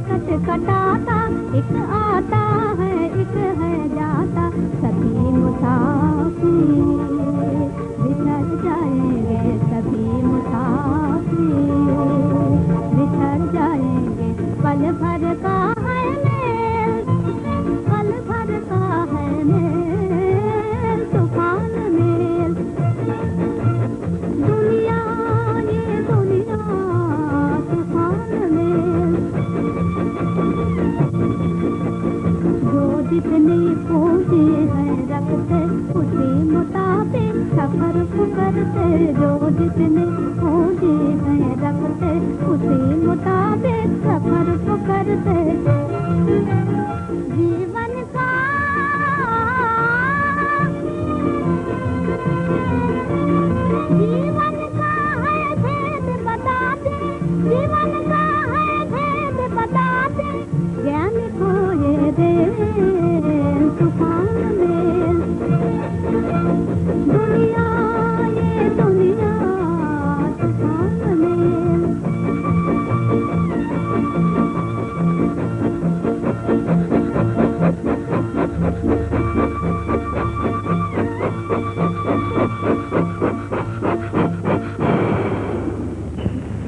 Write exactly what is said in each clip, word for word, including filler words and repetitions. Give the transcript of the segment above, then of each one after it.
संकट कटाता, एक आता है एक है जाता, सभी मुसाफिर बिछड़ जाएंगे, सभी मुसाफिर बिछड़ जाएंगे। पल भर का है मेल, पल भर का है मेल, तूफान मेल। दुनिया ये दुनिया तूफान मेल। जो जितनी पूंजी है रखते उसी मुताबिक सफर करते, जो जितनी पूंजी है रखते उसी मुताबिक सफर करते। जीवन का जीवन का है भेद बताते, जीवन का है भेद बताते, ज्ञान खोए दे तूफान मेल। दुनिया ये दुनिया तूफान मेल।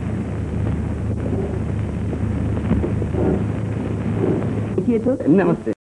तो नमस्ते।